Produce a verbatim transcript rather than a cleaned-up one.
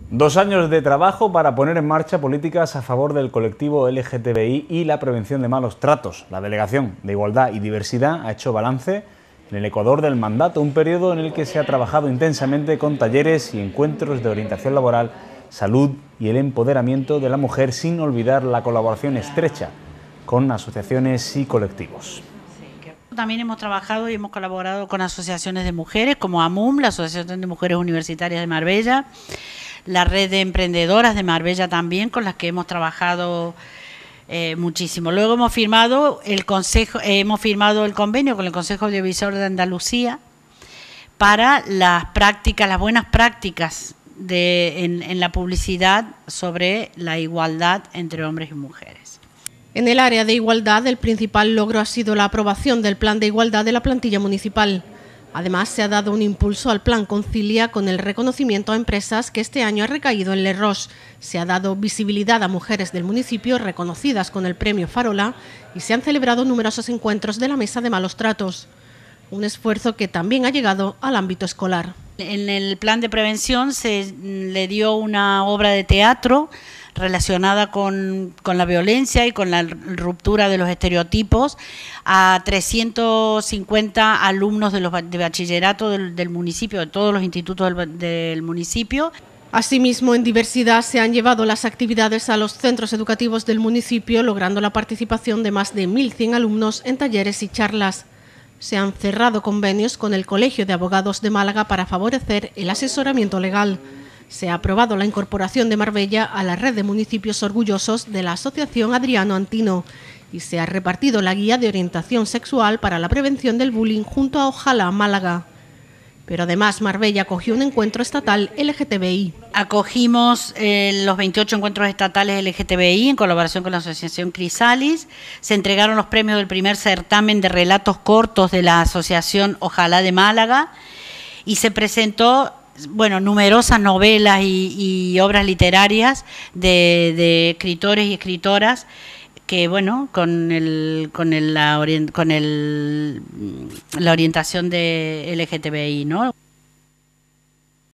Dos años de trabajo para poner en marcha políticas a favor del colectivo L G T B I y la prevención de malos tratos. La Delegación de Igualdad y Diversidad ha hecho balance en el ecuador del mandato, un periodo en el que se ha trabajado intensamente con talleres y encuentros de orientación laboral, salud y el empoderamiento de la mujer, sin olvidar la colaboración estrecha con asociaciones y colectivos. También hemos trabajado y hemos colaborado con asociaciones de mujeres como AMUM, la Asociación de Mujeres Universitarias de Marbella, la Red de Emprendedoras de Marbella también, con las que hemos trabajado eh, muchísimo. Luego hemos firmado el consejo, eh, hemos firmado el convenio con el Consejo Audiovisual de Andalucía para las prácticas, las buenas prácticas de, en, en la publicidad sobre la igualdad entre hombres y mujeres. En el área de igualdad, el principal logro ha sido la aprobación del Plan de Igualdad de la plantilla municipal. Además, se ha dado un impulso al Plan Concilia con el reconocimiento a empresas que este año ha recaído en Le Roche. Se ha dado visibilidad a mujeres del municipio reconocidas con el premio Farola y se han celebrado numerosos encuentros de la Mesa de Malos Tratos. Un esfuerzo que también ha llegado al ámbito escolar. En el plan de prevención se le dio una obra de teatro relacionada con, con la violencia y con la ruptura de los estereotipos a trescientos cincuenta alumnos de, los, de bachillerato del, del municipio, de todos los institutos del, del municipio. Asimismo, en diversidad se han llevado las actividades a los centros educativos del municipio, logrando la participación de más de mil cien alumnos en talleres y charlas. Se han cerrado convenios con el Colegio de Abogados de Málaga para favorecer el asesoramiento legal. Se ha aprobado la incorporación de Marbella a la red de municipios orgullosos de la Asociación Adriano Antino y se ha repartido la guía de orientación sexual para la prevención del bullying junto a Ojalá Málaga. Pero además Marbella acogió un encuentro estatal L G T B I. Acogimos eh, los veintiocho encuentros estatales L G T B I en colaboración con la Asociación Crisalis. Se entregaron los premios del primer certamen de relatos cortos de la Asociación Ojalá de Málaga y se presentó, bueno, numerosas novelas y, y obras literarias de, de escritores y escritoras que, bueno, con el con el la, orient, con el la orientación de L G T B I, ¿no?